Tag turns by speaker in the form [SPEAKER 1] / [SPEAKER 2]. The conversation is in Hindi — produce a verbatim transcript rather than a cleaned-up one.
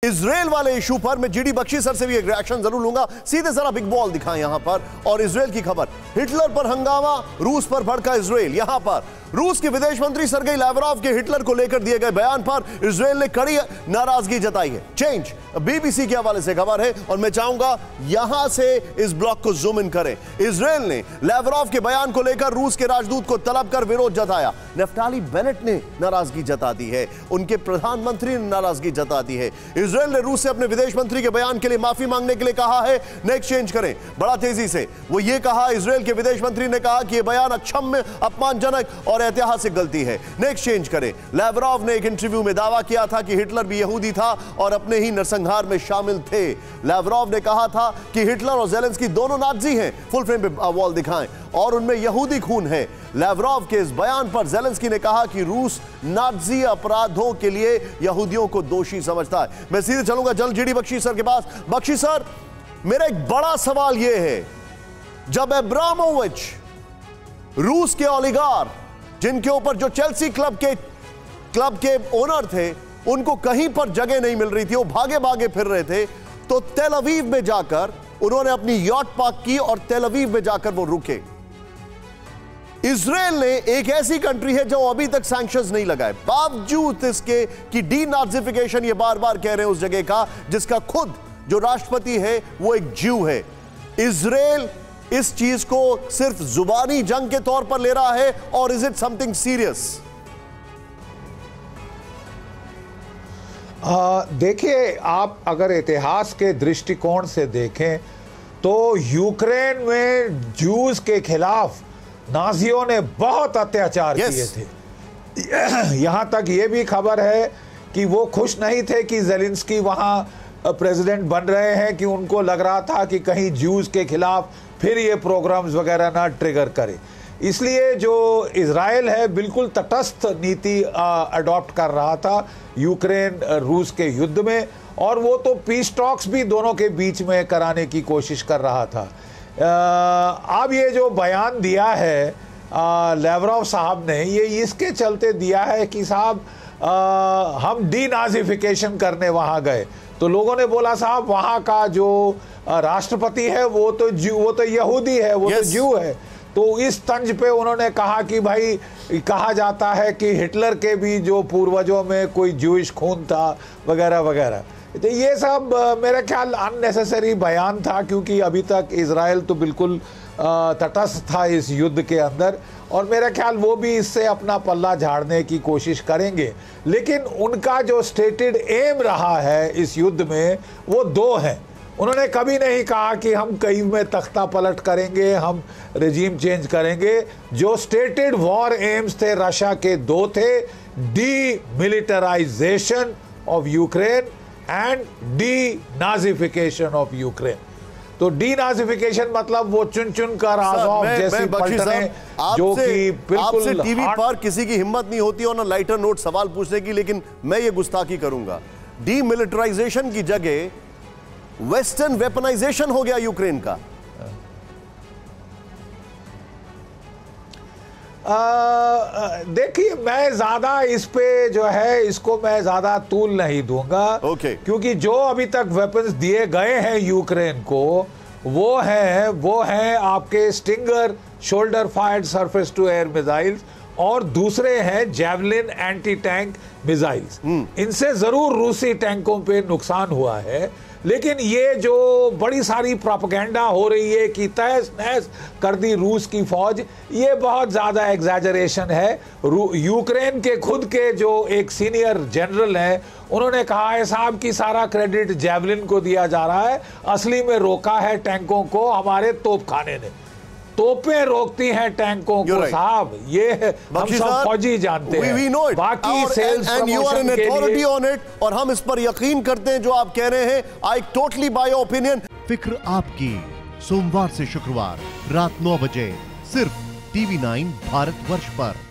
[SPEAKER 1] इजराइल वाले इशू पर मैं जीडी बख्शी सर से भी एक रिएक्शन जरूर लूंगा। सीधे जरा बिग बॉल दिखाएं यहां पर, और इजराइल की खबर, हिटलर पर हंगामा, रूस पर भड़का इजराइल। यहां पर रूस के विदेश मंत्री सरगेई लावरोव के हिटलर को लेकर दिए गए बयान पर इजराइल ने कड़ी नाराजगी जताई है। चेंज बीबीसी के हवाले से खबर है और मैं चाहूंगा यहां से इस ब्लॉक को जूम इन करें। इजराइल ने लावरोव के बयान को लेकर रूस के राजदूत को तलब कर विरोध जताया। नफ्ताली बेनेट ने नाराजगी जता दी है, उनके प्रधानमंत्री ने नाराजगी जता दी है। इजराइल ने रूस से अपने विदेश मंत्री के बयान के लिए माफी मांगने के लिए कहा है, न एक्सचेंज करें बड़ा तेजी से। वो ये कहा, इजराइल के विदेश मंत्री ने कहा कि यह बयान अक्षम्य, अपमानजनक और ऐतिहासिक गलती है, न एक्सचेंज करें। लावरोव ने एक इंटरव्यू में दावा किया था कि हिटलर भी यहूदी था और अपने ही नरसंहार में शामिल थे। लावरोव ने कहा था कि हिटलर और ज़ेलेंस्की दोनों नाज़ी हैं, फुल फ्रेम पे वॉल दिखाएं, और उनमें यहूदी खून है। लावरोव के इस बयान पर ज़ेलेंस्की ने कहा कि रूस नाज़ी अपराधों के लिए यहूदियों को दोषी समझता है। मैं सीधे चलूंगा जल्द जीडी बख्शी सर के पास। बख्शी सर, मेरा एक बड़ा सवाल यह है, जब अब्रामोविच रूस के ओलिगार, जिनके ऊपर जो चेल्सी क्लब के क्लब के ओनर थे, उनको कहीं पर जगह नहीं मिल रही थी, वो भागे भागे फिर रहे थे, तो तेल अवीव में जाकर उन्होंने अपनी यॉट पार्क की और तेल अवीव में जाकर वो रुके। इजराइल ने, एक ऐसी कंट्री है जो अभी तक सैंक्शंस नहीं लगाए, बावजूद इसके कि डीनाज़िफिकेशन ये बार बार कह रहे हैं उस जगह का जिसका खुद जो राष्ट्रपति है वो एक ज्यू है। इजराइल इस चीज को सिर्फ जुबानी जंग के तौर पर ले रहा है, और इज इट समथिंग सीरियस?
[SPEAKER 2] देखिए, आप अगर इतिहास के दृष्टिकोण से देखें तो यूक्रेन में जूस के खिलाफ नाजियों ने बहुत अत्याचार yes. किए थे। यहां तक ये भी खबर है कि वो खुश नहीं थे कि ज़ेलेंस्की वहां प्रेसिडेंट बन रहे हैं, कि उनको लग रहा था कि कहीं जूस के खिलाफ फिर ये प्रोग्राम्स वगैरह ना ट्रिगर करे। इसलिए जो इजराइल है बिल्कुल तटस्थ नीति अडॉप्ट कर रहा था यूक्रेन रूस के युद्ध में, और वो तो पीस टॉक्स भी दोनों के बीच में कराने की कोशिश कर रहा था। अब ये जो बयान दिया है लावरोव साहब ने, ये इसके चलते दिया है कि साहब हम डीनाज़िफिकेशन करने वहाँ गए, तो लोगों ने बोला साहब वहाँ का जो राष्ट्रपति है वो तो ज्यू वो तो यहूदी है, वो yes. तो ज्यू है। तो इस तंज पे उन्होंने कहा कि भाई, कहा जाता है कि हिटलर के भी जो पूर्वजों में कोई ज्यूइश खून था वगैरह वगैरह। तो ये सब मेरा ख्याल अननेसेसरी बयान था, क्योंकि अभी तक इजराइल तो बिल्कुल तटस्थ था इस युद्ध के अंदर, और मेरा ख्याल वो भी इससे अपना पल्ला झाड़ने की कोशिश करेंगे। लेकिन उनका जो स्टेटेड एम रहा है इस युद्ध में वो दो हैं। उन्होंने कभी नहीं कहा कि हम कई में तख्ता पलट करेंगे, हम रेजीम चेंज करेंगे। जो स्टेटेड वॉर एम्स थे रशिया के दो थे, demilitarization of Ukraine and denazification of Ukraine. तो डी नाजिफिकेशन मतलब वो चुन चुन कर आज़ाद जैसी पलटने, जो कि बिल्कुल
[SPEAKER 1] आपसे टीवी पर किसी की हिम्मत नहीं होती और ना लाइटर नोट सवाल पूछने की, लेकिन मैं ये गुस्ताखी करूंगा। डी मिलिटराइजेशन की जगह वेस्टर्न वेपनाइजेशन हो गया यूक्रेन का।
[SPEAKER 2] देखिए, मैं ज्यादा इस पे जो है इसको मैं ज्यादा तूल नहीं दूंगा,
[SPEAKER 1] okay.
[SPEAKER 2] क्योंकि जो अभी तक वेपन्स दिए गए हैं यूक्रेन को वो हैं वो हैं आपके Stinger shoulder fired surface to air missiles, और दूसरे हैं जैवलिन एंटी टैंक मिसाइल्स। इनसे जरूर रूसी टैंकों पे नुकसान हुआ है, लेकिन ये जो बड़ी सारी प्रोपेगेंडा हो रही है कि तहस नहस कर दी रूस की फौज, ये बहुत ज़्यादा एग्जैजरेशन है। यूक्रेन के खुद के जो एक सीनियर जनरल हैं, उन्होंने कहा है साहब कि सारा क्रेडिट जैवलिन को दिया जा रहा है, असली में रोका है टैंकों को हमारे तोपखाने ने। तोपें रोकती हैं टैंकों को साहब, ये हम सब फौजी जानते हैं।
[SPEAKER 1] we, we
[SPEAKER 2] बाकी सेल्स प्रमोशन के लिए,
[SPEAKER 1] on it, और हम इस पर यकीन करते हैं जो आप कह रहे हैं। I totally buy your opinion.
[SPEAKER 3] फिक्र आपकी, सोमवार से शुक्रवार रात नौ बजे सिर्फ टीवी नाइन भारतवर्ष पर।